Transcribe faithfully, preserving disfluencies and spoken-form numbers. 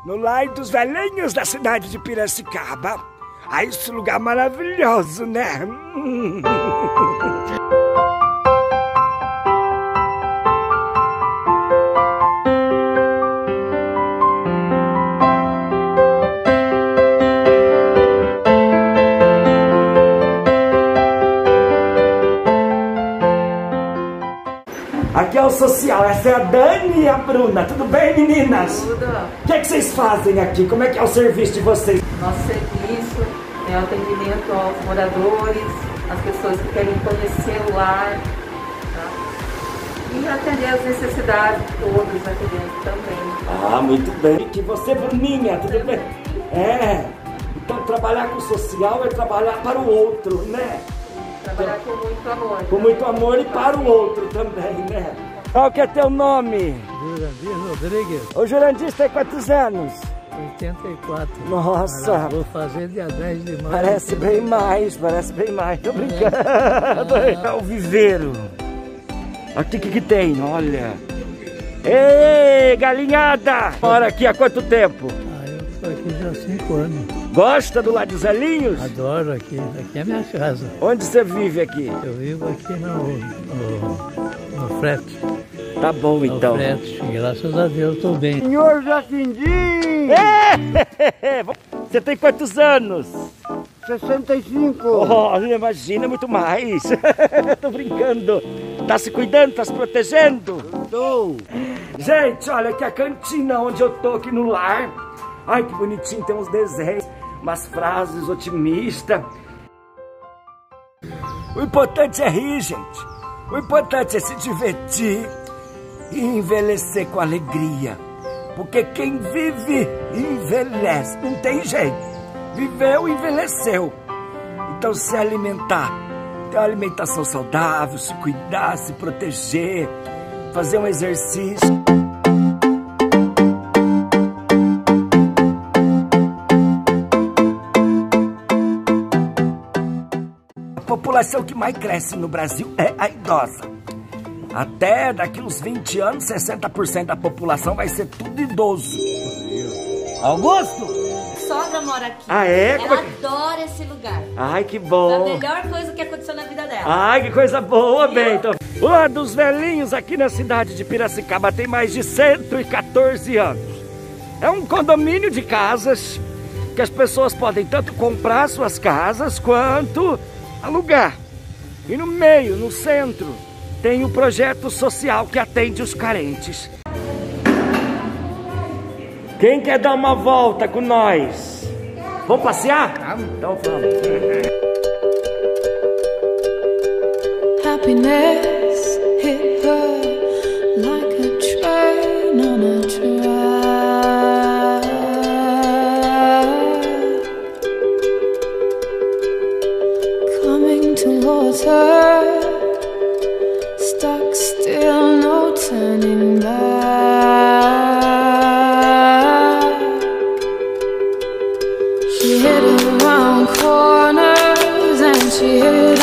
no Lar dos Velhinhos da cidade de Piracicaba. Ah, esse lugar maravilhoso, né? Aqui é o social, essa é a Dani e a Bruna. Tudo bem, meninas? Tudo. O que é que vocês fazem aqui? Como é que é o serviço de vocês? Nosso serviço é o atendimento aos moradores, às pessoas que querem conhecer o lar, tá? E atender as necessidades de todos aqui dentro também. Ah, muito bem. E você, Bruninha, tudo bem? É. Então, trabalhar com o social é trabalhar para o outro, né? Trabalhar com muito amor. Com muito amor e para o outro também, né? Qual que é teu nome? Jurandir Rodrigues. O Jurandir tem quantos anos? oitenta e quatro. Nossa! Vou fazer dia dez de maio. Parece bem mais, parece bem mais. Tô brincando. É o viveiro. Aqui o que que tem? Olha. Ei, galinhada! Mora aqui há quanto tempo? Ah, eu estou aqui já há cinco anos. Gosta do Lar dos Velhinhos? Adoro aqui. Aqui é a minha casa. Onde você vive aqui? Eu vivo aqui no, no, no frete. Tá bom, então. No frete. Graças a Deus estou bem. Senhor Jacindim! É! Você tem quantos anos? sessenta e cinco. Olha, imagina, muito mais. Tô brincando. Tá se cuidando, tá se protegendo? Tô. Gente, olha aqui a cantina onde eu tô aqui no lar. Ai, que bonitinho, tem uns desenhos, umas frases otimistas. O importante é rir, gente. O importante é se divertir e envelhecer com alegria. Porque quem vive, envelhece. Não tem jeito. Viveu, envelheceu. Então, se alimentar, ter uma alimentação saudável, se cuidar, se proteger, fazer um exercício. A população que mais cresce no Brasil é a idosa. Até daqui uns vinte anos, sessenta por cento da população vai ser tudo idoso. Augusto? Sogra mora aqui. Ah, é? Ela adora esse lugar. Ai, que É a bom. melhor coisa que aconteceu na vida dela. Ai, que coisa boa, Bento. O Lar dos Velhinhos aqui na cidade de Piracicaba tem mais de cento e quatorze anos. É um condomínio de casas que as pessoas podem tanto comprar suas casas quanto alugar. E no meio, no centro, tem o projeto social que atende os carentes. Quem quer dar uma volta com nós? Vamos passear? Então vamos. Happiness hit her like a train on a track. Coming towards her, stuck still, no turning back. She hid around corners and she hid